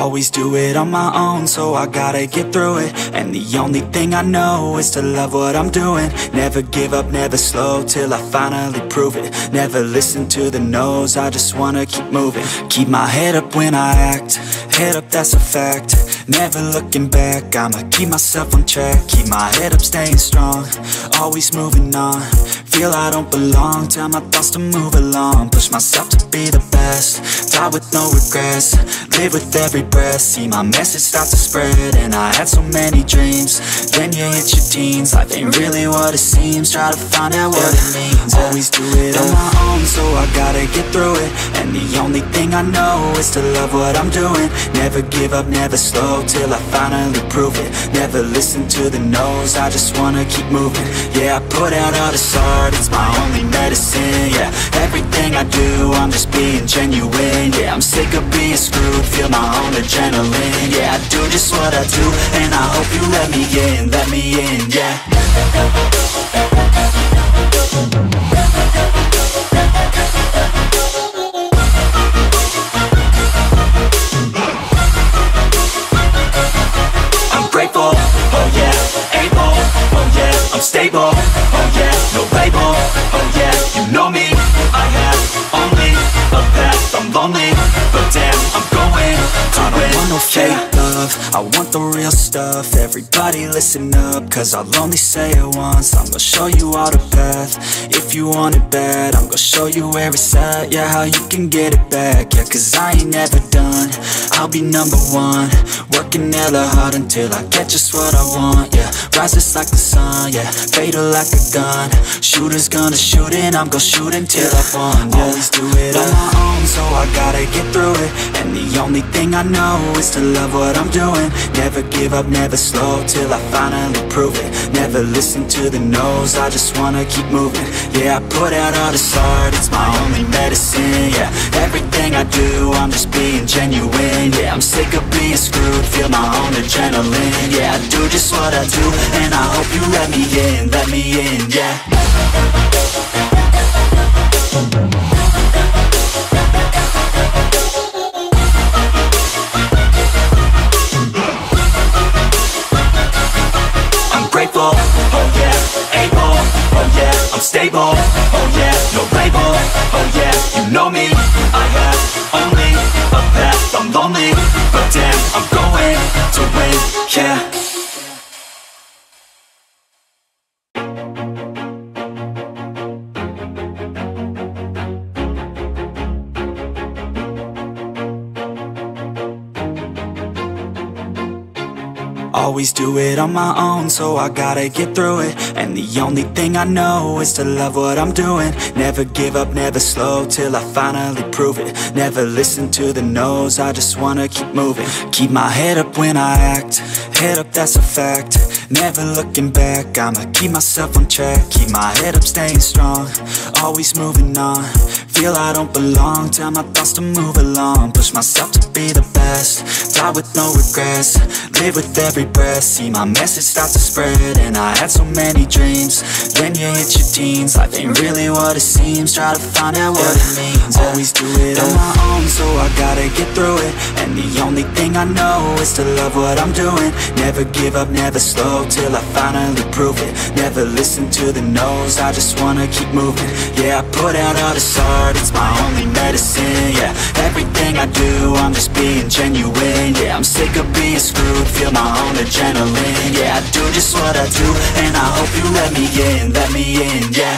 Always do it on my own, so I gotta get through it. And the only thing I know is to love what I'm doing. Never give up, never slow, till I finally prove it. Never listen to the no's, I just wanna keep moving. Keep my head up when I act, head up, that's a fact. Never looking back, I'ma keep myself on track. Keep my head up, staying strong, always moving on. Feel I don't belong, tell my thoughts to move along. Push myself to be the best, die with no regrets. Live with every breath, see my message start to spread. And I had so many dreams, then you hit your teens. Life ain't really what it seems, try to find out what it means. Always do it on my own, so I gotta get through it. And the only thing I know is to love what I'm doing. Never give up, never slow, till I finally prove it. Never listen to the no's, I just wanna keep moving. Yeah, I put out all this art, it's my only medicine. Yeah, everything I do, I'm just being genuine. Yeah, I'm sick of being screwed, feel my own adrenaline. Yeah, I do just what I do, and I hope you let me in, yeah. I'm grateful, oh yeah, able, oh yeah, I'm stable, oh yeah, no label, oh yeah, you know me, I have only a path, I'm lonely, but damn, I'm going to win. I don't want no fake love, I want the real stuff. Everybody listen up, cause I'll only say it once. I'm gonna show you all the path, if you want it bad. I'm gonna show you where it's at, yeah, how you can get it back. Yeah, cause I ain't never done, I'll be number one. Working hella hard until I get just what I want, yeah. Rises like the sun, yeah, fatal like a gun. Shooter's gonna shoot and I'm gonna shoot until I won, yeah. Always do it on my own, so I gotta get through it. And the only thing I know is to love what I'm doing. Never give up, never slow, till I finally prove it. Never listen to the no's, I just wanna keep moving. Yeah, I put out all this art, it's my only medicine. Yeah, everything I do, I'm just being genuine. Yeah, I'm sick of being screwed, feel my own adrenaline. Yeah, I do just what I do, and I hope you let me in, yeah. Grateful, oh yeah, able, oh yeah, I'm stable, oh yeah, no label, oh yeah, you know me, I have only a path, I'm lonely, but damn, I'm going to win, yeah. Always do it on my own, so I gotta get through it. And the only thing I know is to love what I'm doing. Never give up, never slow, till I finally prove it. Never listen to the no's, I just wanna keep moving. Keep my head up when I act, head up, that's a fact. Never looking back, I'ma keep myself on track. Keep my head up, staying strong, always moving on. Feel I don't belong, tell my thoughts to move along. Push myself to be the best, die with no regrets. Live with every breath, see my message start to spread. And I had so many dreams, then you hit your teens. Life ain't really what it seems, try to find out what it means. Always do it on my own, so I gotta get through it. And the only thing I know is to love what I'm doing. Never give up, never slow, till I finally prove it. Never listen to the no's, I just wanna keep moving. Yeah, I put out all this art, it's my only medicine. Yeah, everything I do, I'm just being genuine. Yeah, I'm sick of being screwed, feel my own adrenaline. Yeah, I do just what I do, and I hope you let me in, yeah.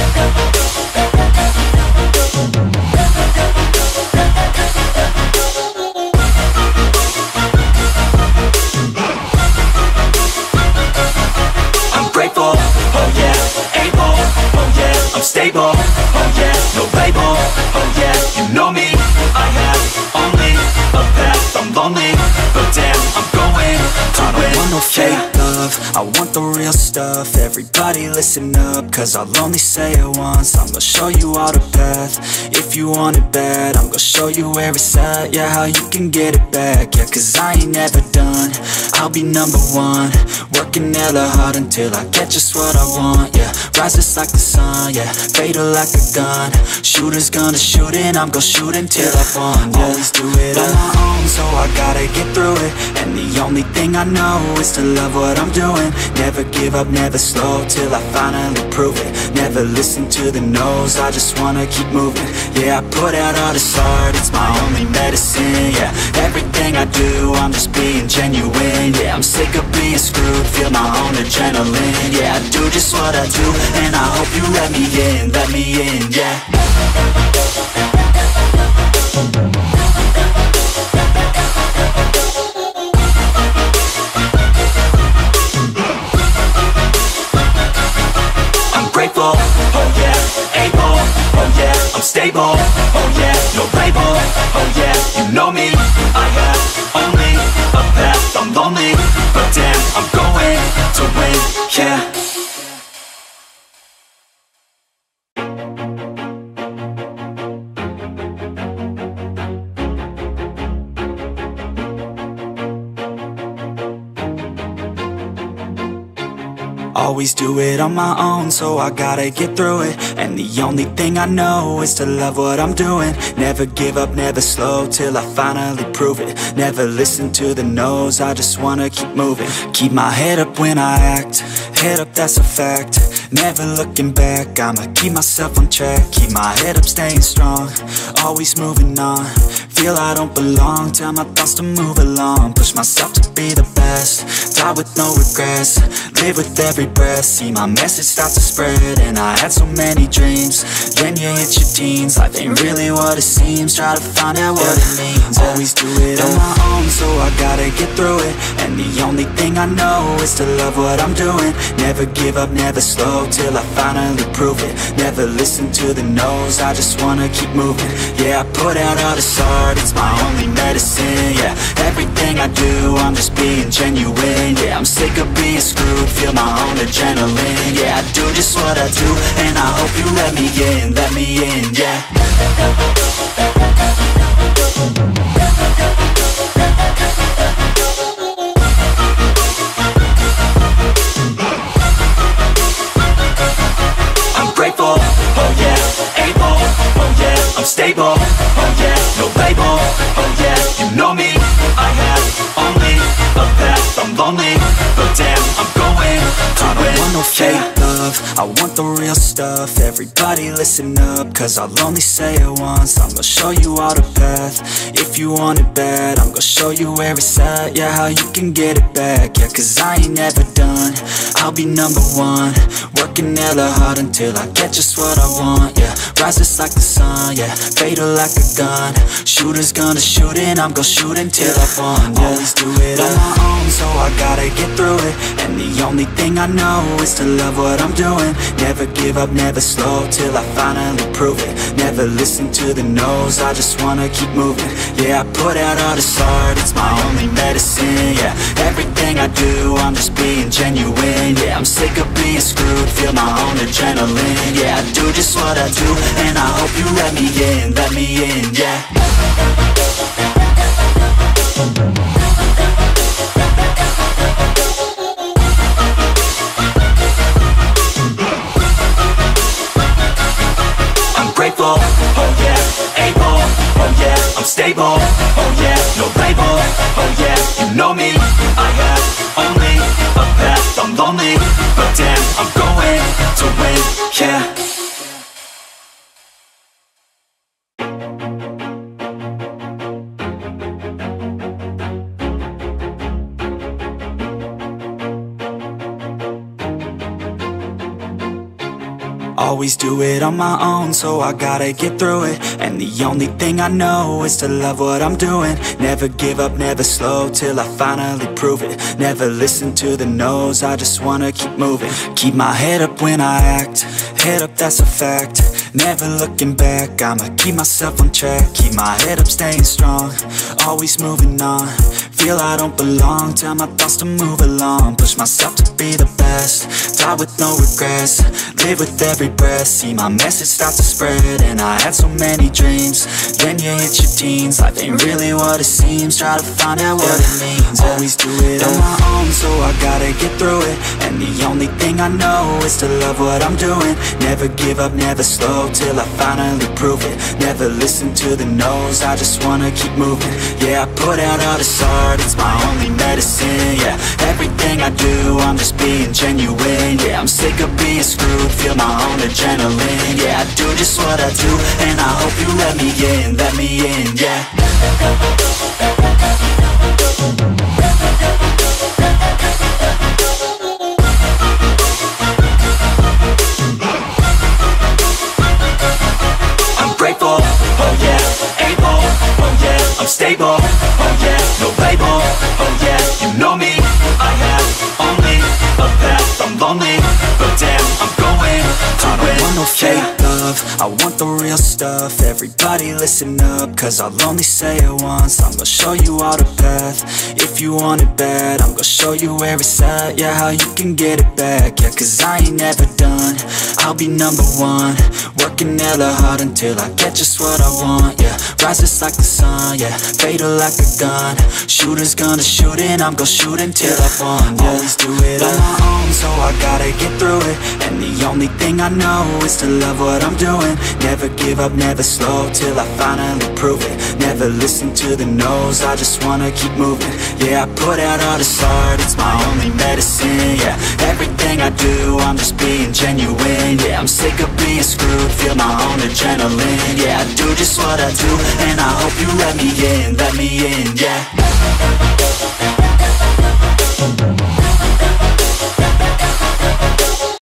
I'm grateful, oh yeah, able, oh yeah, I'm stable, oh yeah, no label, oh yeah, you know me, I have only a path, I'm lonely, but damn, I'm going to win. I don't want no fake love, I want the real stuff. Everybody listen up, cause I'll only say it once. I'm gonna show you all the path, if you want it bad. I'm gonna show you where it's at, yeah, how you can get it back. Yeah, cause I ain't never done, I'll be number one. Working hella hard until I get just what I want, yeah. Rises like the sun, yeah. Fatal like a gun. Shooters gonna shoot and I'm gonna shoot until I won, yeah. Always do it on my own, so I gotta get through it. And the only thing I know is to love what I'm doing. Never give up, never slow, till I finally prove it. Never listen to the no's, I just wanna keep moving. Yeah, I put out all this art, it's my only medicine, yeah. Everything I do, I'm just being genuine, yeah. I'm sick of being screwed, feel my own adrenaline, yeah. I do just what I do, and I hope you let me in, yeah. I'm grateful, oh yeah, able, oh yeah, I'm stable, oh yeah, no label, oh yeah, you know me, I have only a path, I'm lonely, but damn, I'm going to win, yeah. Always do it on my own, so I gotta get through it. And the only thing I know is to love what I'm doing. Never give up, never slow, till I finally prove it. Never listen to the no's, I just wanna keep moving. Keep my head up when I act, head up, that's a fact. Never looking back, I'ma keep myself on track. Keep my head up, staying strong, always moving on. Feel I don't belong, tell my thoughts to move along. Push myself to be the best, die with no regrets. Live with every breath, see my message start to spread. And I had so many dreams, then you hit your teens. Life ain't really what it seems, try to find out what it means. Always do it on my own, so I gotta get through it. And the only thing I know is to love what I'm doing. Never give up, never slow, till I finally prove it. Never listen to the no's, I just wanna keep moving. Yeah, I put out all this art, it's my only medicine, yeah. Everything I do, I'm just being genuine, yeah. I'm sick of being screwed, feel my own adrenaline, yeah. I do just what I do, and I hope you let me in, yeah. I'm grateful, oh yeah, able, oh yeah, I'm stable, oh yeah, no label, oh yeah, you know me, I have only a path, I'm lonely, but damn, I'm going to win. I don't want no fake love, I want the real stuff. Everybody listen up, cause I'll only say it once. I'm gonna show you all the path, if you want it bad. I'm gonna show you where it's at, yeah, how you can get it back. Yeah, cause I ain't never done, I'll be number one. Working hella hard until I get just what I want, yeah. Rises like the sun, yeah, fatal like a gun. Shooters gonna shoot and I'm gonna shoot until I won, yeah. Always do it on my own, so I gotta get through it. And the only thing I know is to love what I'm doing. Never give up, never slow, till I finally prove it. Never listen to the no's, I just wanna keep moving. Yeah, I put out all this art, it's my only medicine, yeah. Everything I do, I'm just being genuine, yeah. I'm sick of being screwed, feel my own adrenaline, yeah. I do just what I do, and I hope you let me in, yeah. I'm grateful, oh yeah, able, oh yeah, I'm stable, oh yeah, no label, oh yeah, you know me, I have only a path, I'm lonely, but damn, I'm going to win, yeah. Always do it on my own, so I gotta get through it. And the only thing I know is to love what I'm doing. Never give up, never slow, till I finally prove it. Never listen to the no's, I just wanna keep moving. Keep my head up when I act, head up, that's a fact. Never looking back, I'ma keep myself on track. Keep my head up, staying strong, always moving on. Feel I don't belong, tell my thoughts to move along. Push myself to be the best, die die with no regrets, live with every breath. See my message start to spread, and I had so many dreams. Then you hit your teens, life ain't really what it seems. Try to find out what it means. Always do it on my own, so I gotta get through it. And the only thing I know is to love what I'm doing. Never give up, never slow, till I finally prove it. Never listen to the no's, I just wanna keep moving. Yeah, I put out all this art, it's my only medicine. Yeah, everything I do, I'm just being genuine. Yeah, I'm sick of being screwed, feel my own adrenaline. Yeah, I do just what I do, and I hope you let me in, yeah. I'm grateful, oh yeah, able, oh yeah, I'm stable, oh yeah, no label, oh yeah, you know me, I have only a path, I'm lonely, but damn, I'm going to win. I don't want no fake love, I want the real stuff. Everybody listen up, cause I'll only say it once. I'm gonna show you all the path, if you want it bad. I'm gonna show you where it's at, yeah, how you can get it back. Yeah, cause I ain't never done, I'll be number one. Working hella hard until I get just what I want, yeah. Rises like the sun, yeah, fatal like a gun. Shooters gonna shoot and I'm gonna shoot until I won, yeah. Always do it on my own, so I gotta get through it. And the only thing I know is to love what I'm doing. Never give up, never slow, till I finally prove it. Never listen to the no's, I just wanna keep moving. Yeah, I put out all this art, it's my only medicine. Yeah, everything I do, I'm just being genuine. Yeah, I'm sick of being screwed, feel my own adrenaline. Yeah, I do just what I do, and I hope you let me in, yeah.